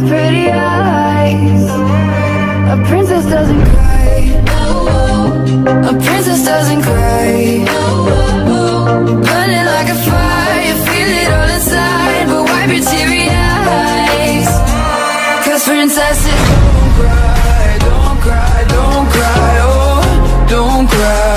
those pretty eyes. A princess doesn't cry. A princess doesn't cry. Burning like a fire, feel it all inside, but wipe your teary eyes. 'Cause princesses don't cry, don't cry, don't cry, oh, don't cry.